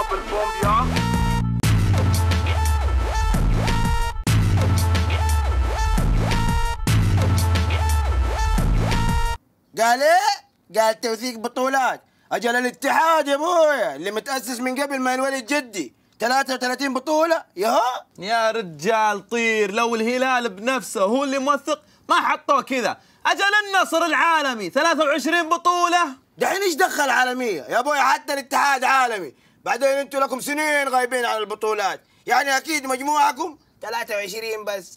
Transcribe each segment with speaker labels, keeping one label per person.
Speaker 1: قال ايه؟ قال توثيق بطولات. اجل الاتحاد يا ابويا اللي متاسس من قبل ما ينولد جدي 33 بطولة
Speaker 2: يا رجال طير، لو الهلال بنفسه هو اللي موثق ما حطوه كذا. اجل النصر العالمي 23 بطولة.
Speaker 1: دحين ايش دخل عالمية؟ يا ابويا حتى الاتحاد عالمي، بعدين انتوا لكم سنين غايبين عن البطولات، يعني اكيد مجموعكم 23 بس.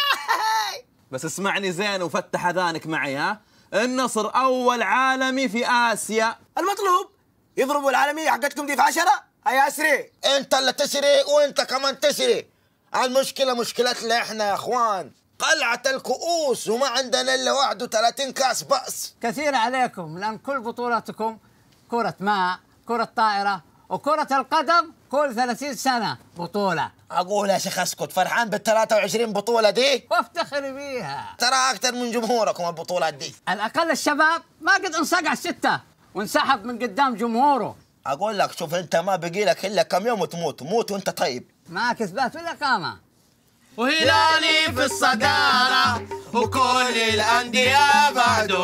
Speaker 2: بس اسمعني زين وفتح اذانك معي، ها؟ النصر اول عالمي في اسيا.
Speaker 1: المطلوب يضربوا العالمية حقتكم دي في 10. هيا اسري.
Speaker 3: انت اللي تسري وانت كمان تسري. المشكلة مشكلتنا احنا يا اخوان، قلعة الكؤوس وما عندنا الا 31 كاس بأس.
Speaker 4: كثير عليكم، لأن كل بطولاتكم كرة ماء، كرة طائرة، وكرة القدم كل 30 سنة بطولة.
Speaker 3: اقول يا شيخ اسكت، فرحان بال 23 بطولة دي؟
Speaker 4: وافتخر بيها.
Speaker 3: ترى أكثر من جمهوركم البطولات دي.
Speaker 4: الأقل الشباب ما قد انصقع 6 وانسحب من قدام جمهوره.
Speaker 3: اقول لك شوف، انت ما بقي لك الا كم يوم وتموت، موت وانت طيب.
Speaker 4: معك اثبات ولا قامة؟
Speaker 5: وهلالي في الصدارة وكل الأندية بعده،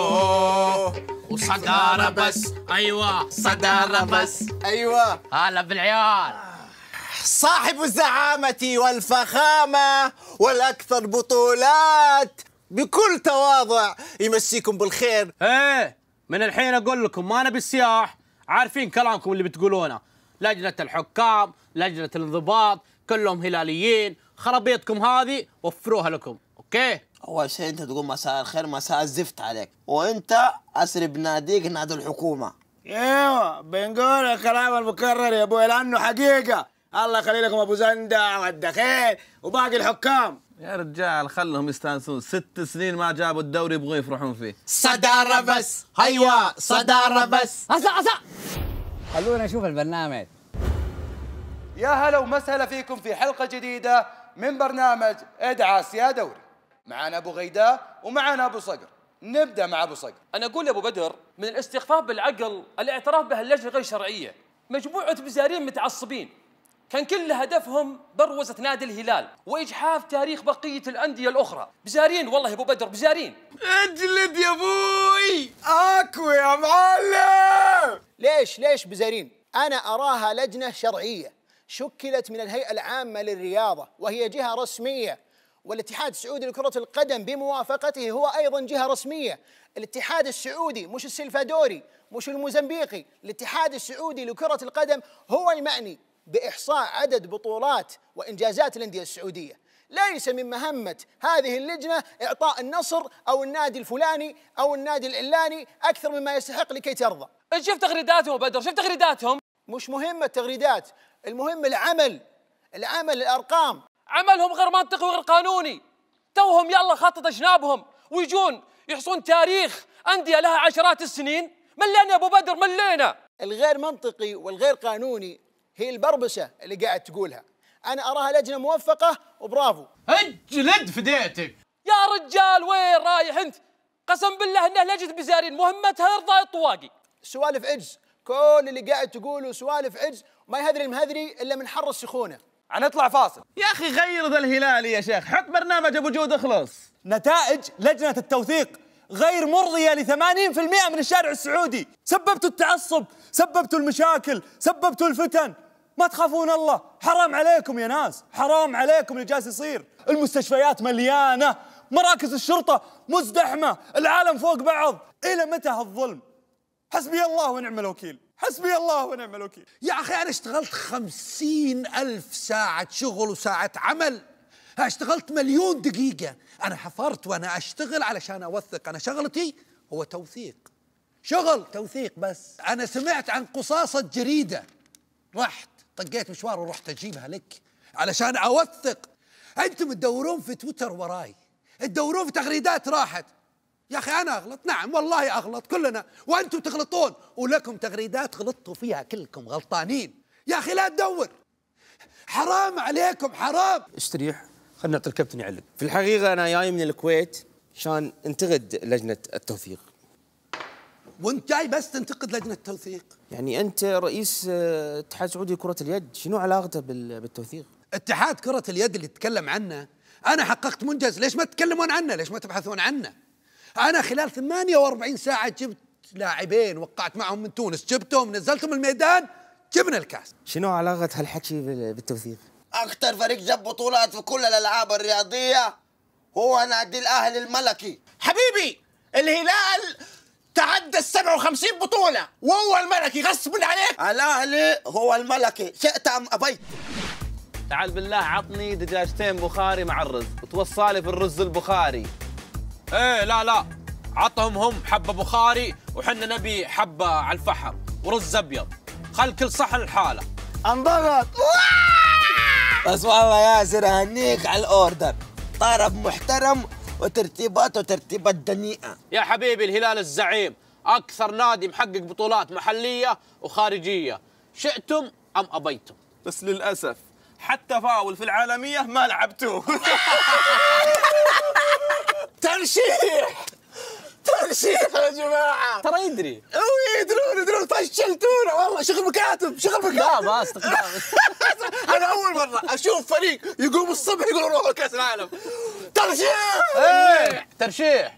Speaker 5: وصدارة بس. أيوة صدارة بس.
Speaker 1: ايوه
Speaker 5: هلا بالعيال.
Speaker 6: صاحب الزعامة والفخامة والأكثر بطولات، بكل تواضع يمسيكم بالخير.
Speaker 7: ايه من الحين اقول لكم ما نبي السياح، عارفين كلامكم اللي بتقولونه. لجنة الحكام، لجنة الانضباط، كلهم هلاليين. خرابيطكم هذه وفروها لكم، اوكي؟
Speaker 3: اول شيء انت تقول مساء الخير، مساء الزفت عليك، وانت اسري بناديك نادي الحكومة.
Speaker 1: ايوه بنقول الكلام المكرر يا ابوي لانه حقيقة. الله يخلي لكم ابو زندة والدخيل وباقي الحكام.
Speaker 2: يا رجال خلهم يستانسون، 6 سنين ما جابوا الدوري يبغوا يفرحون فيه.
Speaker 5: صدارة بس. أيوة صدارة بس.
Speaker 4: أسا خلونا نشوف البرنامج.
Speaker 8: يا هلا ومسهلا فيكم في حلقة جديدة من برنامج ادعاس يا دوري. معنا أبو غيداء ومعنا أبو صقر. نبدأ مع أبو صقر.
Speaker 9: أنا أقول يا أبو بدر، من الاستخفاف بالعقل الاعتراف بهاللجنة غير شرعية. مجموعة بزارين متعصبين كان كل هدفهم بروزة نادي الهلال وإجحاف تاريخ بقية الأندية الأخرى. بزارين والله يا أبو بدر، بزارين.
Speaker 2: اجلد يا ابوي.
Speaker 1: اكو يا معلم.
Speaker 6: ليش بزارين؟ أنا أراها لجنة شرعية شكلت من الهيئة العامة للرياضة، وهي جهة رسمية، والاتحاد السعودي لكرة القدم بموافقته هو أيضا جهة رسمية. الاتحاد السعودي مش السلفادوري، مش الموزمبيقي، الاتحاد السعودي لكرة القدم هو المعني بإحصاء عدد بطولات وإنجازات الأندية السعودية. ليس من مهمة هذه اللجنة إعطاء النصر أو النادي الفلاني أو النادي العلاني أكثر مما يستحق لكي ترضى.
Speaker 9: شوف تغريداتهم يا بدر، شوف تغريداتهم.
Speaker 6: مش مهم التغريدات، المهم العمل، الأرقام.
Speaker 9: عملهم غير منطقي وغير قانوني. توهم يلا خطط أجنابهم ويجون يحصون تاريخ أندية لها عشرات السنين. ملينا يا أبو بدر، ملينا.
Speaker 6: الغير منطقي والغير قانوني هي البربسة اللي قاعد تقولها. أنا أراها لجنة موفقة وبرافو.
Speaker 7: اجلد فديتك
Speaker 9: يا رجال وين رايح أنت؟ قسم بالله إنها لجنة بزارين مهمتها إرضاء الطواقي.
Speaker 6: سوالف عجز، كل اللي قاعد تقوله سوالف عجز، ما يهذري المهذري إلا من حر السخونة.
Speaker 8: هنطلع فاصل.
Speaker 2: يا اخي غير ذا الهلالي يا شيخ، حط برنامج ابو جود اخلص.
Speaker 7: نتائج لجنة التوثيق غير مرضية ل 80% من الشارع السعودي. سببتوا التعصب، سببتوا المشاكل، سببتوا الفتن. ما تخافون الله؟ حرام عليكم يا ناس، حرام عليكم اللي جالس يصير. المستشفيات مليانة، مراكز الشرطة مزدحمة، العالم فوق بعض. إلى متى هالظلم؟ حسبي الله ونعم الوكيل، حسبي الله ونعم الوكيل.
Speaker 10: يا أخي أنا اشتغلت 50,000 ساعة شغل وساعة عمل، اشتغلت 1,000,000 دقيقة. أنا حفرت وأنا أشتغل علشان أوثق. أنا شغلتي هو توثيق، شغل توثيق بس. أنا سمعت عن قصاصة جريدة، رحت طقيت مشوار ورحت أجيبها لك علشان أوثق. أنتم تدورون في تويتر وراي، تدورون في تغريدات راحت. يا أخي أنا أغلط، نعم والله أغلط كلنا، وأنتم تغلطون، ولكم تغريدات غلطتوا فيها، كلكم غلطانين. يا أخي لا تدور، حرام عليكم، حرام.
Speaker 11: استريح، خلنا نعطي الكابتن يعلق. في الحقيقة أنا جاي من الكويت عشان انتقد لجنة التوثيق.
Speaker 10: وانت جاي بس تنتقد لجنه التوثيق.
Speaker 5: يعني انت رئيس اتحاد سعودي لكرة اليد، شنو علاقته بالتوثيق؟
Speaker 10: اتحاد كرة اليد اللي تتكلم عنه انا حققت منجز، ليش ما تتكلمون عنه؟ ليش ما تبحثون عنه؟ انا خلال 48 ساعة جبت لاعبين وقعت معهم من تونس، جبتهم نزلتهم الميدان، جبنا الكاس.
Speaker 5: شنو علاقة هالحكي بالتوثيق؟
Speaker 3: أكثر فريق جاب بطولات في كل الألعاب الرياضية هو نادي الأهلي الملكي.
Speaker 5: حبيبي الهلال تعدى 57 بطولة وهو الملكي، غصب عليك.
Speaker 3: الأهلي هو الملكي، شئت أم أبيت.
Speaker 2: تعال بالله عطني دجاجتين بخاري مع الرز وتوصالي في الرز البخاري.
Speaker 12: ايه لا عطهم هم حبة بخاري وحنا نبي حبة على الفحم ورز أبيض، خل كل صحن الحالة.
Speaker 3: انضغط. بس والله ياسر أهنيك على الأوردر، طرب محترم وترتيباته ترتيبات دنيئة.
Speaker 12: يا حبيبي الهلال الزعيم أكثر نادي محقق بطولات محلية وخارجية، شئتم أم أبيتم.
Speaker 2: بس للأسف حتى فاول في العالمية ما لعبتوه.
Speaker 5: ترشيح يا جماعة.
Speaker 12: ترى يدري
Speaker 5: يدرون فشلتونا والله. شغل مكاتب.
Speaker 12: لا بس
Speaker 5: أنا أول مرة أشوف فريق يقوم الصبح يقولوا روحوا كأس العالم. ترشيح.
Speaker 12: ايه ترشيح.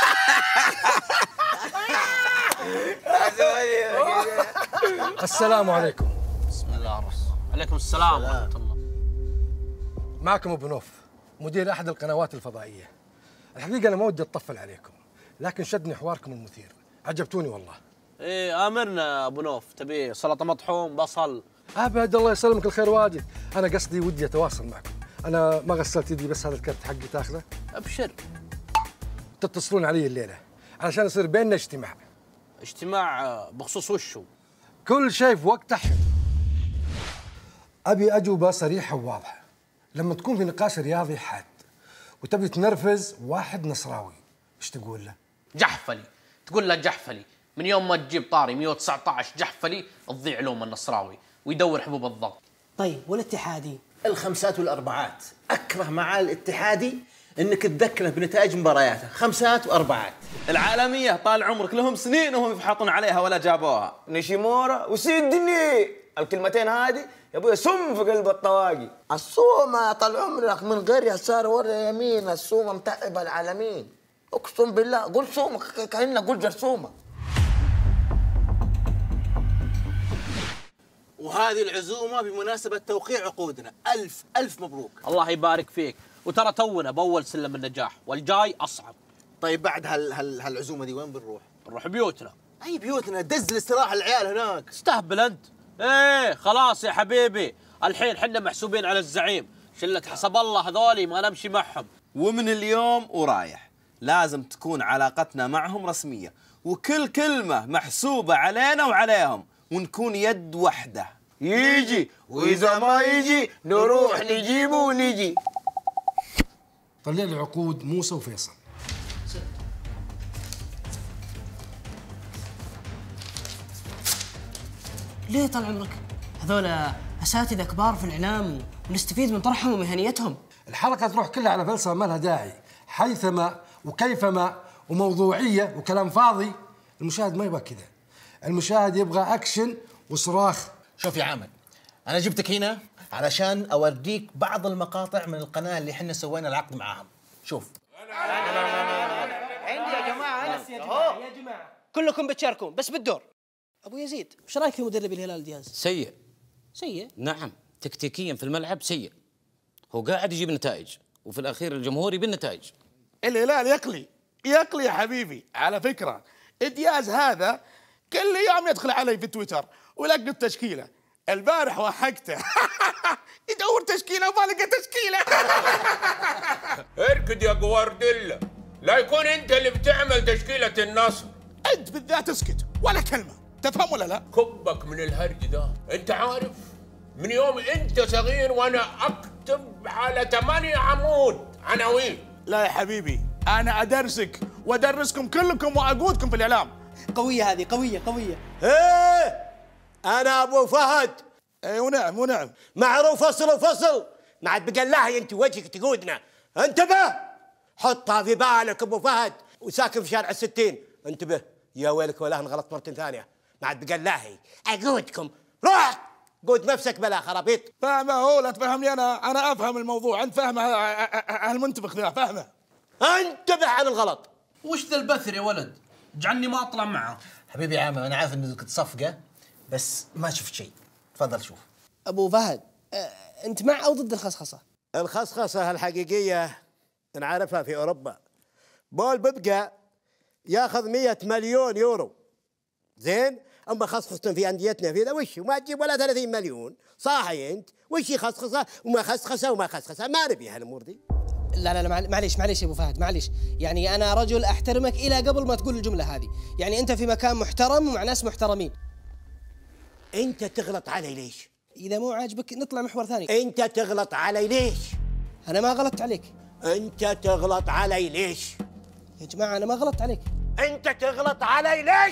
Speaker 13: السلام عليكم.
Speaker 12: بسم الله الرحمن. عليكم السلام ورحمة الله.
Speaker 13: معكم أبو نوف، مدير أحد القنوات الفضائية. الحقيقة أنا ما ودي أطفل عليكم، لكن شدني حواركم المثير، عجبتوني والله.
Speaker 12: ايه آمرنا أبو نوف، تبي سلطة مطحون بصل؟
Speaker 13: أبد الله يسلمك الخير واجد، أنا قصدي ودي أتواصل معكم. أنا ما غسلت يدي، بس هذا الكرت حقي تاخذه؟
Speaker 12: أبشر.
Speaker 13: تتصلون علي الليلة علشان يصير بيننا
Speaker 12: اجتماع بخصوص وشو؟
Speaker 13: كل شيء في وقته حلو. أبي أجوبة صريحة وواضحة. لما تكون في نقاش رياضي حاد وتبي تنرفز واحد نصراوي، ايش تقول له؟
Speaker 12: جحفلي. تقول له جحفلي، من يوم ما تجيب طاري 119 جحفلي تضيع علوم النصراوي ويدور حبوب الضغط.
Speaker 14: طيب والاتحادي؟ الخمسات والأربعات. أكره مع الاتحادي إنك تذكره بنتائج مبارياته، خمسات وأربعات.
Speaker 2: العالمية طال عمرك لهم سنين وهم يفحطون عليها ولا جابوها.
Speaker 1: نيشيمورا وسيدني، الكلمتين هذه يا ابويا سم في قلب الطواقي.
Speaker 3: الصومة طال عمرك من غير يسار ولا يمين، الصومة متعبة العالمين. اقسم بالله قول صومة كأنك قول جرثومة.
Speaker 5: وهذه العزومة بمناسبة توقيع عقودنا. ألف مبروك.
Speaker 12: الله يبارك فيك، وترى تونا بأول سلم النجاح والجاي أصعب.
Speaker 5: طيب بعد هالعزومة دي وين بنروح؟
Speaker 12: نروح بيوتنا.
Speaker 5: أي بيوتنا؟ دز الاستراحة العيال هناك.
Speaker 12: استهبل أنت. إيه خلاص يا حبيبي، الحين حنا محسوبين على الزعيم، شلة حسب الله هذولي ما نمشي معهم.
Speaker 2: ومن اليوم ورايح لازم تكون علاقتنا معهم رسمية، وكل كلمة محسوبة علينا وعليهم، ونكون يد واحدة.
Speaker 1: يجي وإذا ما يجي نروح نجيبه ونجي.
Speaker 13: طلع لي عقود موسى وفيصل.
Speaker 14: ليه طال عمرك؟ هذول أساتذة كبار في الإعلام ونستفيد من طرحهم ومهنيتهم.
Speaker 13: الحلقة تروح كلها على فلسفة ما لها داعي، حيثما وكيفما وموضوعية وكلام فاضي. المشاهد ما يبغى كذا، المشاهد يبغى أكشن وصراخ.
Speaker 5: شوف يا عامر، أنا جبتك هنا علشان أوريك بعض المقاطع من القناة اللي احنا سوينا العقد معاهم. شوف.
Speaker 6: عندي يا جماعة أنس. يا جماعة كلكم بتشاركون بس بالدور. أبو يزيد، وش رأيك في مدرب الهلال دياز؟
Speaker 15: سيء؟ نعم، تكتيكيا في الملعب سيء. هو قاعد يجيب نتائج وفي الأخير الجمهور يبي النتائج.
Speaker 16: الهلال يقلي يا حبيبي. على فكرة دياز هذا كل يوم يدخل علي في تويتر ويلقى التشكيلة. البارح وحقته يدور تشكيلة وما لقى تشكيلة.
Speaker 17: اركد يا جوارديولا، لا يكون انت اللي بتعمل تشكيلة النصر.
Speaker 16: انت بالذات اسكت ولا كلمة، تفهم ولا لا؟
Speaker 17: كبك من الهرج ده. انت عارف من يوم انت صغير وانا اكتب على 8 عمود عناوين.
Speaker 16: لا يا حبيبي، انا ادرسك وادرسكم كلكم واقودكم في الاعلام.
Speaker 14: قوية هذه، قوية.
Speaker 5: ايه انا ابو فهد.
Speaker 16: ايه ونعم
Speaker 5: معروف. فصل ما عاد بقلاها انت وجهك تقودنا. انتبه، حطها في بالك ابو فهد، وساكن في شارع 60. انتبه
Speaker 18: يا ويلك ولا انغلط مرة ثانية، ما عاد بقى لاهي اقودكم روح قود نفسك بلا خرابيط.
Speaker 16: فاهمه هو، لا تفهمني انا افهم الموضوع، انت فاهمه المنتفخ ذا فاهمه.
Speaker 18: انتبه عن الغلط.
Speaker 5: وش ذا البثر يا ولد؟ جعلني ما اطلع معه. حبيبي عامر انا عارف انك تصفقه بس ما شفت شيء. تفضل شوف.
Speaker 19: ابو فهد انت مع او ضد الخصخصه؟
Speaker 18: الخصخصة الحقيقية نعرفها في أوروبا. بول بيبقى ياخذ 100 مليون يورو، زين؟ أما خصخصة في أنديتنا في ذا وش وما تجيب ولا 30 مليون، صاحي أنت؟ وش خصخصة وما خصخصة وما خصخصة، ما نبي هالأمور دي.
Speaker 19: لا معليش يا ابو فهد، معليش، يعني انا رجل احترمك الى قبل ما تقول الجمله هذه، يعني انت في مكان محترم ومع ناس محترمين.
Speaker 18: انت تغلط علي ليش؟
Speaker 19: اذا مو عاجبك نطلع محور ثاني.
Speaker 18: انت تغلط علي ليش؟
Speaker 19: انا ما غلطت عليك.
Speaker 18: انت تغلط علي ليش؟
Speaker 19: يا جماعه انا ما غلطت عليك.
Speaker 18: انت تغلط علي ليش؟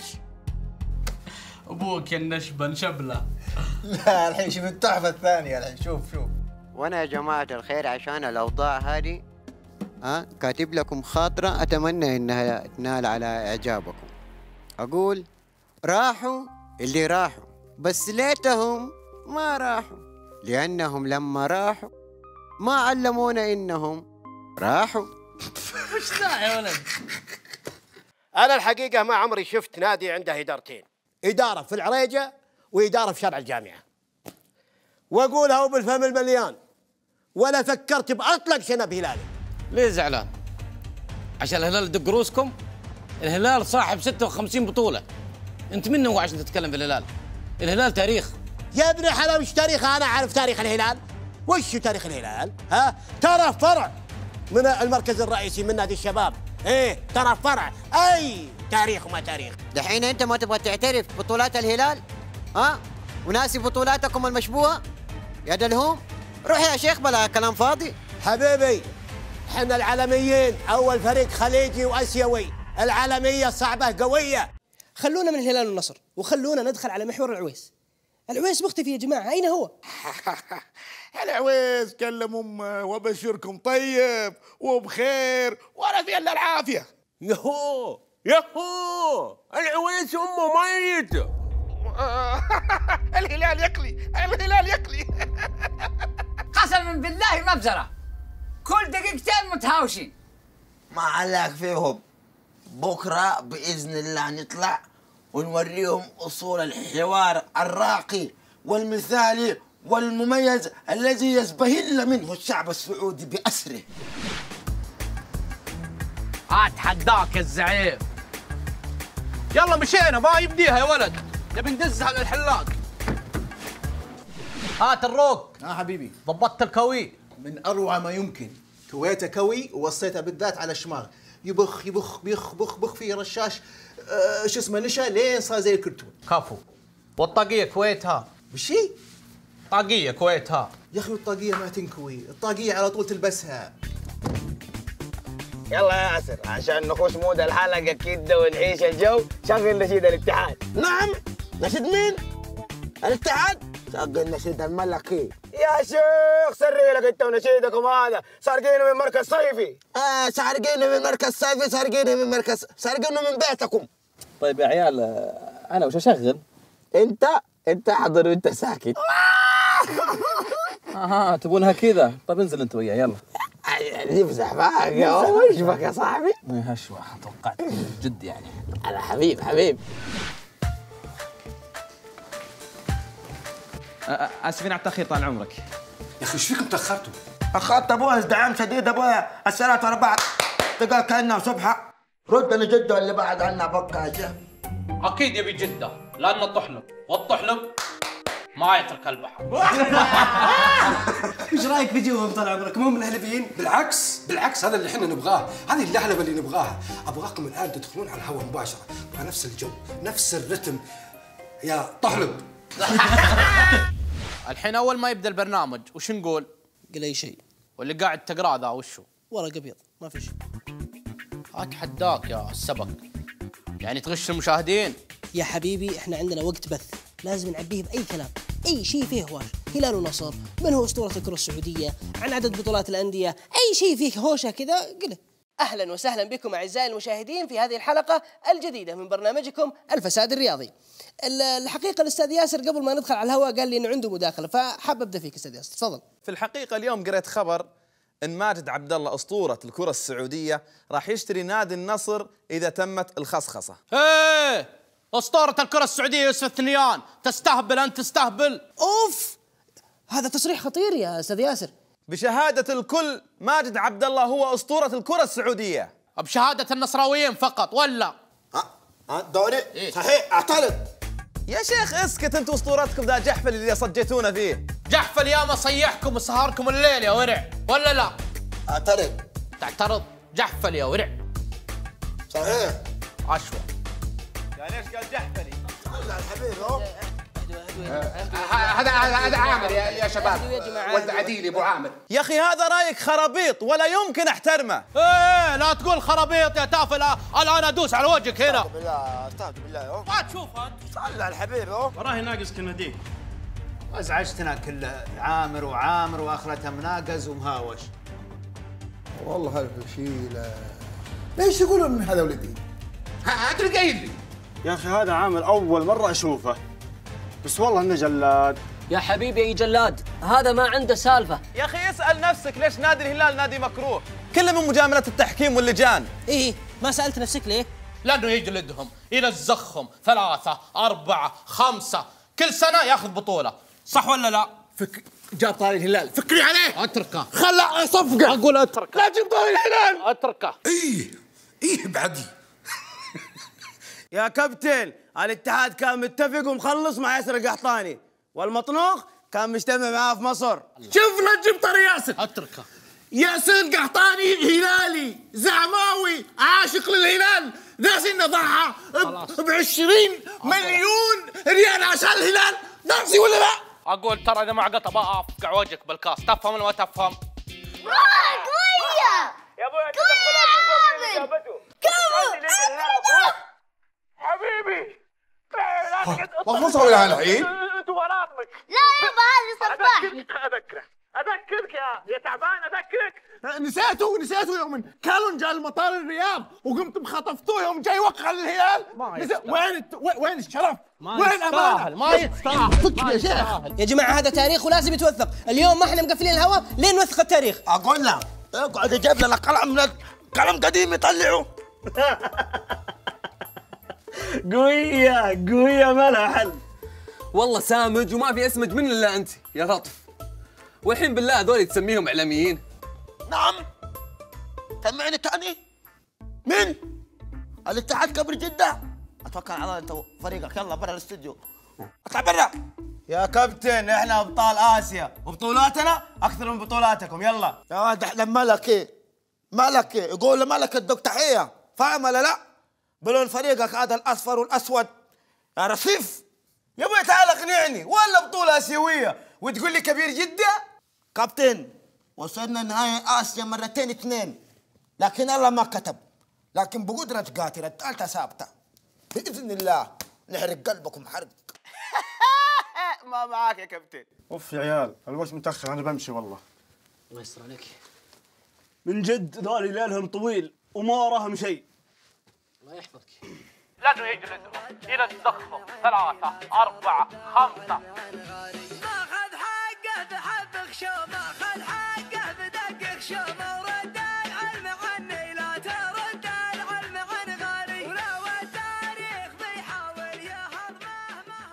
Speaker 5: ابوك يا النشبه نشبله.
Speaker 3: لا الحين شوف التحفه الثانيه الحين، شوف.
Speaker 20: وانا يا جماعه الخير عشان الاوضاع هذه كاتب لكم خاطره اتمنى انها تنال على اعجابكم. اقول راحوا اللي راحوا، بس ليتهم ما راحوا، لانهم لما راحوا ما علمونا انهم راحوا.
Speaker 5: وش ذا يا ولد؟
Speaker 18: انا الحقيقه ما عمري شفت نادي عنده ادارتين، اداره في العريجه واداره في شارع الجامعه. واقولها بالفم المليان، ولا فكرت باطلق شنب هلالي.
Speaker 15: ليه زعلان؟ عشان الهلال يدق روسكم؟ الهلال صاحب 56 بطولة. انت من هو عشان تتكلم في الهلال؟ الهلال تاريخ.
Speaker 18: يا ابن الحلال وش تاريخه؟ انا اعرف تاريخ الهلال. وش تاريخ الهلال؟ ترى فرع من المركز الرئيسي من نادي الشباب. ترى فرع، اي تاريخ وما تاريخ.
Speaker 20: دحين انت ما تبغى تعترف بطولات الهلال؟ وناسي بطولاتكم المشبوهة؟ يا دلهوم روح يا شيخ بلا كلام فاضي.
Speaker 18: حبيبي احنا العالميين اول فريق خليجي واسيوي، العالميه صعبه قويه.
Speaker 19: خلونا من الهلال والنصر وخلونا ندخل على محور العويس. العويس مختفي يا جماعه، اين هو؟
Speaker 16: العويس كلم امه وبشركم طيب وبخير ولا في الا العافيه.
Speaker 17: يهو العويس امه ميت.
Speaker 16: الهلال يقلي.
Speaker 4: قسما بالله مبزرة، كل دقيقتين متهاوشين.
Speaker 3: ما عليك فيهم، بكره باذن الله نطلع ونوريهم اصول الحوار الراقي والمثالي والمميز الذي يزبهل منه الشعب السعودي باسره.
Speaker 12: اتحداك يا الزعيم. يلا مشينا، ما يبديها يا ولد، نبي ندزها للحلاق. هات الروك.
Speaker 5: حبيبي
Speaker 12: ضبطت الكوي
Speaker 5: من اروع ما يمكن. كويته كوي ووصيته بالذات على الشماغ، يبخ يبخ بيخ بخ بخ في رشاش شو اسمه نشا لين صار زي الكرتون.
Speaker 12: كفو. والطاقية كويتها.
Speaker 5: وشي؟
Speaker 12: طاقية كويتها.
Speaker 5: يا اخي الطاقية ما تنكوي، الطاقية على طول تلبسها.
Speaker 1: يلا يا ياسر عشان نخش مود الحلقة كده ونعيش الجو، شغل نشيد الاتحاد.
Speaker 3: نعم، نشيد مين؟ الاتحاد؟ شغل نشيد الملكي.
Speaker 1: يا شيخ سري لك انت ونشيدكم هذا، سارقينه من مركز صيفي.
Speaker 3: سارقينه من مركز صيفي، سارقينه من بيتكم.
Speaker 2: طيب يا عيال انا وش اشغل؟
Speaker 1: انت حضر وانت ساكت.
Speaker 2: تبونها كذا؟ طيب انزل انت وياه يلا.
Speaker 1: يمزح معك وش بك يا صاحبي؟
Speaker 2: هشوة توقعت جد يعني.
Speaker 1: انا حبيب.
Speaker 2: اسفين على التاخير طال عمرك.
Speaker 3: يا اخي ايش فيكم تاخرتوا؟
Speaker 1: اخذت ابويا ازدحام شديد، ابويا الصلاه ورا بعض تقال كانها صبحه.
Speaker 3: ردنا جده اللي بعد عنا بكاجه.
Speaker 12: اكيد يبي جده لان الطحلب والطحلب ما يترك البحر.
Speaker 13: ايش رايك بجوهم طال عمرك؟ مو منهلبين؟ بالعكس هذا اللي احنا نبغاه، هذه اللهلبه اللي نبغاها. ابغاكم الان تدخلون على الهواء مباشره مع نفس الجو، نفس الرتم يا طحلب.
Speaker 12: الحين اول ما يبدا البرنامج وش نقول؟
Speaker 19: قل اي شيء.
Speaker 12: واللي قاعد تقراه ذا وشو؟
Speaker 19: ورقه ابيض ما في شيء.
Speaker 12: اتحداك يا السبق، يعني تغش المشاهدين؟
Speaker 19: يا حبيبي احنا عندنا وقت بث، لازم نعبيه باي كلام، اي شيء فيه هواش، هلال ونصر، من هو اسطوره الكره السعوديه، عن عدد بطولات الانديه، اي شيء فيه هوشه كذا قله. أهلا وسهلا بكم أعزائي المشاهدين في هذه الحلقة الجديدة من برنامجكم الفساد الرياضي. الحقيقة الأستاذ ياسر قبل ما ندخل على الهواء قال لي إنه عنده مداخلة، فحاب أبدأ فيك أستاذ ياسر، تفضل.
Speaker 2: في الحقيقة اليوم قريت خبر إن ماجد عبد الله أسطورة الكرة السعودية راح يشتري نادي النصر إذا تمت الخصخصة.
Speaker 12: ايه أسطورة الكرة السعودية يوسف الثنيان، تستهبل أنت تستهبل.
Speaker 19: أوف، هذا تصريح خطير يا أستاذ ياسر.
Speaker 2: بشهادة الكل ماجد عبد الله هو أسطورة الكرة السعودية.
Speaker 12: بشهادة النصراويين فقط ولا؟
Speaker 3: دوري إيه؟ صحيح اعترض.
Speaker 2: يا شيخ اسكت انت واسطورتكم ذا جحفل اللي صجيتونا فيه.
Speaker 12: جحفل يا ما صيحكم وسهركم الليل يا ورع ولا لا؟
Speaker 3: اعترض.
Speaker 12: تعترض؟ جحفل يا ورع.
Speaker 3: صحيح.
Speaker 12: عشوة.
Speaker 2: يعني ايش قال جحفلي؟
Speaker 3: صلى الحبيب اهو.
Speaker 17: هذا عامر يا شباب، ولد عديل ابو عامر.
Speaker 2: يا اخي هذا رايك خرابيط ولا يمكن احترمه.
Speaker 12: ايه لا تقول خرابيط يا تافل، الان ادوس على وجهك هنا.
Speaker 3: استهدوا بالله استهدوا بالله اهو.
Speaker 12: ما تشوف انت.
Speaker 3: صلى الحبيب اهو.
Speaker 4: وراهي ناقص كنديك. ازعجتنا كل عامر وعامر واخرتها مناقز ومهاوش.
Speaker 10: والله هالفشيلة ليش يقولون ان هذا ولدي؟
Speaker 17: هات لي قايل لي.
Speaker 21: يا اخي هذا عامر اول مرة اشوفه، بس والله انه جلاد.
Speaker 22: يا حبيبي يا جلاد، هذا ما عنده سالفة.
Speaker 2: يا اخي اسأل نفسك ليش نادي الهلال نادي مكروه؟ كله من مجاملة التحكيم واللجان.
Speaker 19: إيه ما سألت نفسك ليه؟
Speaker 12: لأنه يجلدهم، يلزخهم 3 4 5 كل سنة ياخذ بطولة، صح ولا لا؟
Speaker 10: جاء طاري الهلال، فكري عليه.
Speaker 12: اتركه.
Speaker 10: خلع صفقة.
Speaker 12: أقول اتركه.
Speaker 10: لا تجيب طاري الهلال.
Speaker 12: اتركه.
Speaker 10: إيه بعدي.
Speaker 1: يا كابتن الاتحاد كان متفق ومخلص مع ياسر القحطاني، والمطنوخ كان مجتمع معاه في مصر.
Speaker 10: شوفنا تجيب طاري ياسر.
Speaker 12: اتركه.
Speaker 10: ياسر القحطاني هلالي زعماوي عاشق للهلال، ناس انه ضحى ب20 مليون ريال عشان الهلال، ناسي ولا لا؟
Speaker 12: اقول ترى اذا ما عقدت افقع وجهك بالكاس، تفهم ولا ما تفهم؟
Speaker 23: قوية
Speaker 1: يا ابوي انت تدخلات من فوق اللي جابته. حبيبي
Speaker 10: مخلصة ولا الحين؟
Speaker 1: انت وراتمك.
Speaker 23: لا يابا هذه صباح.
Speaker 1: اذكرك يا تعبان اذكرك.
Speaker 10: نسيته يوم كالون جاء المطار الرياض وقمت مخطفتوه يوم جاي يوقع للهلال. وين الشرف؟ وين الامانه؟
Speaker 12: ما يستاهل.
Speaker 10: فكر يا شيخ.
Speaker 19: يا جماعة هذا تاريخ ولازم يتوثق، اليوم ما احنا مقفلين الهواء لين نوثق التاريخ.
Speaker 3: اقول له اقعد يجيب لنا قلم قديم يطلعه.
Speaker 21: قوية ما لها حل.
Speaker 24: والله سامج وما في اسمج من الا انت يا لطف. والحين بالله هذول تسميهم اعلاميين؟
Speaker 3: نعم. سمعني تاني. مين؟ الاتحاد كبر جدة. اتوكل على الله انت وفريقك، يلا برا الاستوديو. اطلع برا.
Speaker 1: يا كابتن احنا ابطال اسيا وبطولاتنا اكثر من بطولاتكم، يلا.
Speaker 3: يا ولد احنا ملكي ملكي، يقول ملك ادوك تحية، فاهم ولا لا؟ بلون فريقك هذا الاصفر والاسود يا رصيف.
Speaker 1: يا ابوي تعال اقنعني، ولا بطولة اسيوية وتقول لي كبير جدة؟
Speaker 3: كابتن وصلنا نهائي اسيا 2 لكن الله ما كتب، لكن بقدرة قاتل الثالثة ثابتة باذن الله نحرق قلبكم حرق.
Speaker 1: ما معاك يا كابتن.
Speaker 21: اوف يا عيال الوقت متاخر انا بمشي والله.
Speaker 22: الله يستر عليك.
Speaker 21: من جد ذولي ليلهم طويل وما وراهم شيء.
Speaker 22: الله يحفظك.
Speaker 12: لانه يجلدهم يلزخهم 3 4 5.
Speaker 23: ماخذ حقه بحب خشومه، ماخذ حقه بدق خشومه، ورد العلم عني لا ترد العلم عن غالي، ولو التاريخ بيحاول يهضمه ما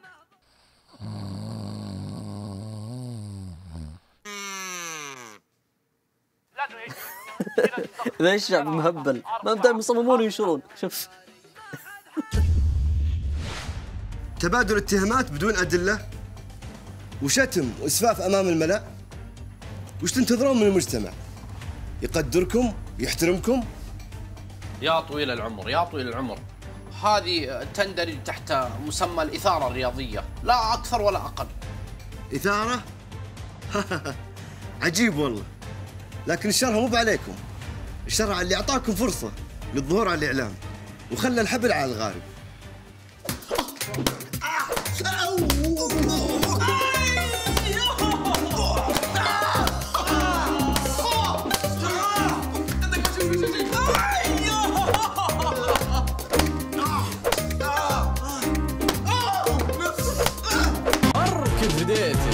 Speaker 23: هو.
Speaker 22: ذا الشعب مهبل، ما بدهم يصممون وينشرون، شوف.
Speaker 25: تبادل اتهامات بدون أدلة وشتم وإسفاف أمام الملأ. وش تنتظرون من المجتمع؟ يقدركم يحترمكم؟
Speaker 12: يا طويل العمر يا طويل العمر، هذه تندرج تحت مسمى الإثارة الرياضية، لا أكثر ولا أقل.
Speaker 25: إثارة؟ عجيب والله، لكن الشر مو بعليكم، الشر على اللي أعطاكم فرصة للظهور على الإعلام وخلى الحبل على الغارب.
Speaker 24: بديتي